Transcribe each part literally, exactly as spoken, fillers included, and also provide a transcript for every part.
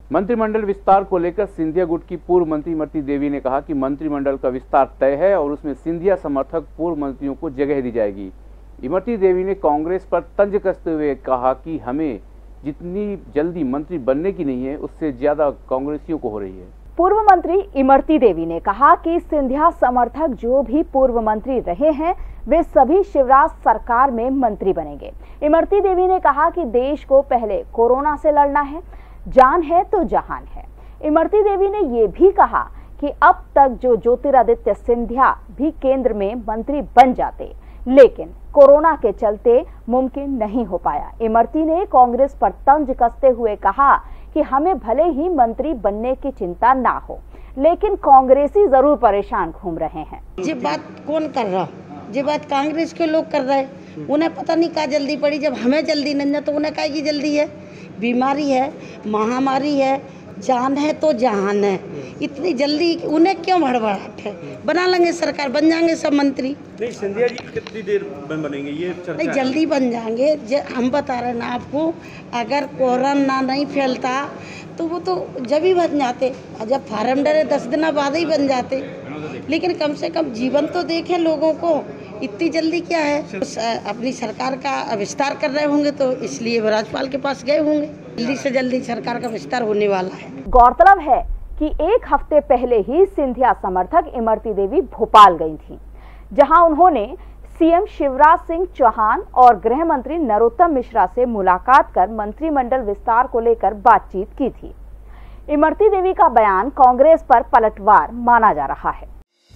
मंत्रिमंडल विस्तार को लेकर सिंधिया गुट की पूर्व मंत्री इमरती देवी ने कहा कि मंत्रिमंडल का विस्तार तय है और उसमें सिंधिया समर्थक पूर्व मंत्रियों को जगह दी जाएगी। इमरती देवी ने कांग्रेस पर तंज कसते हुए कहा कि हमें जितनी जल्दी मंत्री बनने की नहीं है, उससे ज्यादा कांग्रेसियों को हो रही है। पूर्व मंत्री इमरती देवी ने कहा कि सिंधिया समर्थक जो भी पूर्व मंत्री रहे हैं वे सभी शिवराज सरकार में मंत्री बनेंगे। इमरती देवी ने कहा कि देश को पहले कोरोना से लड़ना है, जान है तो जहान है। इमरती देवी ने ये भी कहा कि अब तक जो ज्योतिरादित्य सिंधिया भी केंद्र में मंत्री बन जाते, लेकिन कोरोना के चलते मुमकिन नहीं हो पाया। इमरती ने कांग्रेस पर तंज कसते हुए कहा कि हमें भले ही मंत्री बनने की चिंता ना हो, लेकिन कांग्रेसी जरूर परेशान घूम रहे हैं। ये बात कौन कर रहा, ये बात कांग्रेस के लोग कर रहे हैं। उन्हें पता नहीं क्या जल्दी पड़ी, जब हमें जल्दी नहीं है तो उन्हें क्या की जल्दी है। बीमारी है, महामारी है, जान है तो जहान है। इतनी जल्दी उन्हें क्यों भड़बड़ाहट है? बना लेंगे सरकार, बन जाएंगे सब मंत्री। नहीं, सिंधिया जी कितनी देर में बनेंगे ये चर्चा? नहीं, जल्दी बन जाएंगे। हम बता रहे हैं ना आपको, अगर कोरोना नहीं फैलता तो वो तो जब ही बन जाते, जब फार्म डरे दस दिन बाद ही बन जाते। लेकिन कम से कम जीवन तो देखें लोगों को, इतनी जल्दी क्या है। अपनी सरकार का विस्तार कर रहे होंगे तो इसलिए राज्यपाल के पास गए होंगे। जल्दी से जल्दी सरकार का विस्तार होने वाला है। गौरतलब है कि एक हफ्ते पहले ही सिंधिया समर्थक इमरती देवी भोपाल गई थी, जहां उन्होंने सीएम शिवराज सिंह चौहान और गृह मंत्री नरोत्तम मिश्रा से मुलाकात कर मंत्रिमंडल विस्तार को लेकर बातचीत की थी। इमरती देवी का बयान कांग्रेस पर पलटवार माना जा रहा है।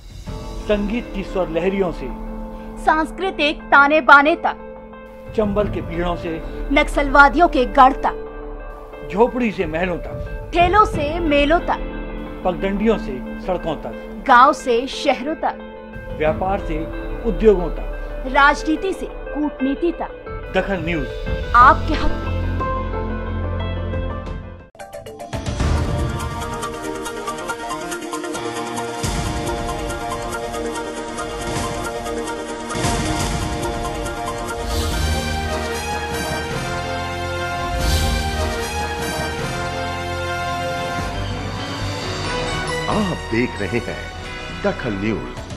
संगीत की स्वर लहरियों से सांस्कृतिक ताने बाने तक, चंबल के पीड़ों से नक्सलवादियों के गढ़ तक, झोपड़ी से महलों तक, ठेलों से मेलों तक, पगडंडियों से सड़कों तक, गांव से शहरों तक, व्यापार से उद्योगों तक, राजनीति से कूटनीति तक, दखल न्यूज आपके हक में। आप देख रहे हैं दखल न्यूज।